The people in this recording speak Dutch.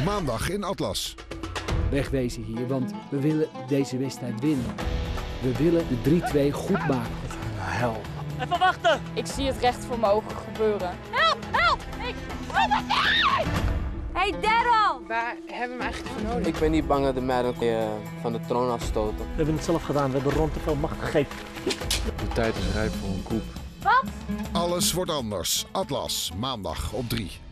Maandag in Atlas. Wegwezen hier, want we willen deze wedstrijd winnen. We willen de 3-2 goed maken. Hel. Even wachten! Ik zie het recht voor mijn ogen gebeuren. Help! Help! Hey Daryl! Waar hebben we hem eigenlijk voor nodig? Ik ben niet bang dat de meiden van de troon afstoten. We hebben het zelf gedaan, we hebben Ron te veel macht gegeven. De tijd is rijp voor een koep. Wat? Alles wordt anders. Atlas, maandag op 3.